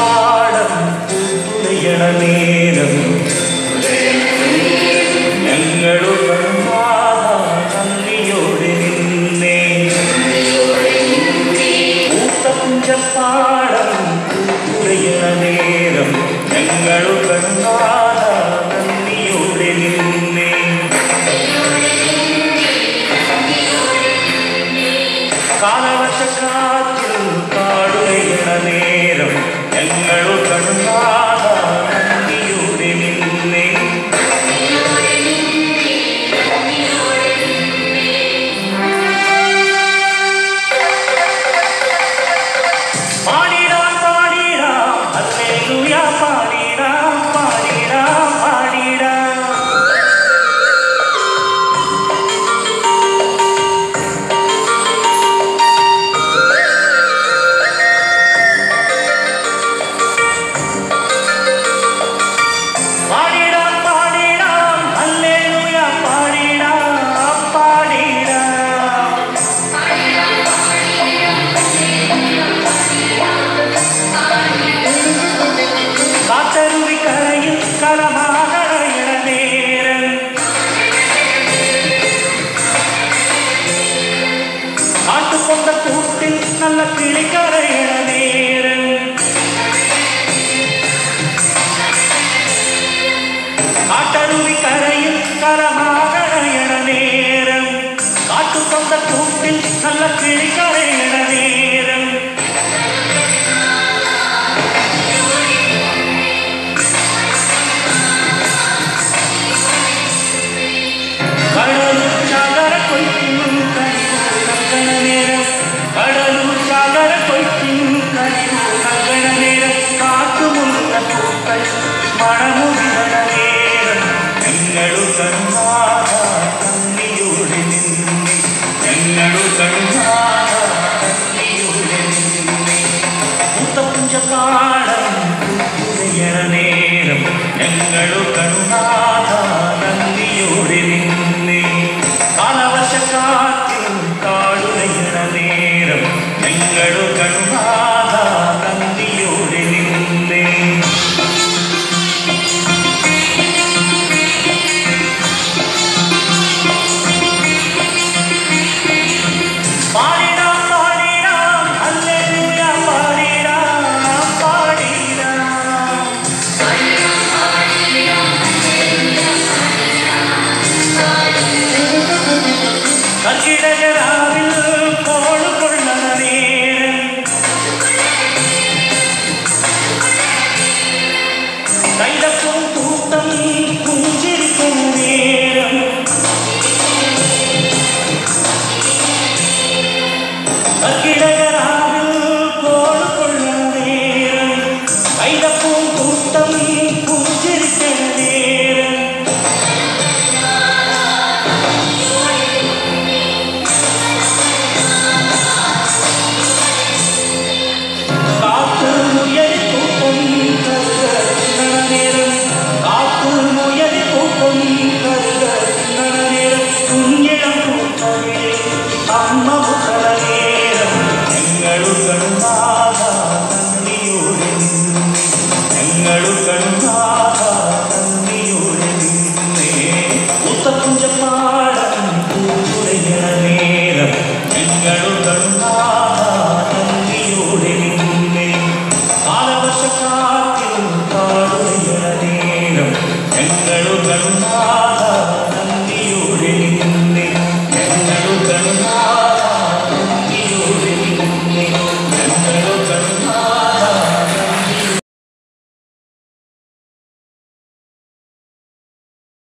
പാടം പൂത്തുലയണ നേരം ഞങ്ങളുടെ നന്ദിയോടെ നിന്നേ പൂത്തപ്പുഞ്ചപ്പാടം പൂത്തുലയണ നേരം ഞങ്ങളുടെ നന്ദിയോടെ നിന്നേ കാലവർഷക്കാറ്റിൽ കാടുകയണ നേരം ഞങ്ങളു കണ്ണാത നന്ദിയോടെ നിന്നേ പാടിടാം പാടിടാം ഹല്ലേലൂയ പാടിടാം പാടിടാം പാടിടാം കൂട്ടിൽ നല്ല കിളിക്കരയണ നേരം കാട്ടരുവി കരയിൽ കരമാകണയണ നേരം കാട്ടുകൊണ്ട കൂട്ടിൽ നല്ല കിളിക്കരയണ നേരം കടലും ചാകര കൊയ്ക്കും കണക്കണ നേരം കടലും ചാകര കൊയ്ക്കും കണക്കണ നേരം കാട്ടുമുള്ള പൂക്കൾ മണമുകിരണ നേരം ഞങ്ങളു കണ്ണാത നന്ദിയോടെ നിന്നേ ഞങ്ങളു കണ്ണാത നന്ദിയോടെ നിന്നേ പൂത്തപ്പുഞ്ചപ്പാടം പൂത്തുലയണ നേരം ഞങ്ങളു കണ്ണാത നന്ദിയോടെ നിന്നേ കാലവർഷക്കാറ്റിൽ കാടുകയണ നേരം ഞങ്ങളു കണ്ണാത നന്ദിയോടെ നിന്നേ പാടിടാം പാടിടാം ഹല്ലേലൂയ പാടിടാം പാടിടാം കർക്കിടകരാവിൽ കോളുകൊള്ളണ നേരം കൈതപ്പൂ കൂട്ടം പുഞ്ചിരിക്കും നേരം കർക്കിടകരാവിൽ കോളുകൊള്ളണ നേരം കൈതപ്പൂ കൂട്ടം പുഞ്ചിരിക്കണ നേരം അമ്മ മുഖ നേരം ഞങ്ങളു കണ്ണാ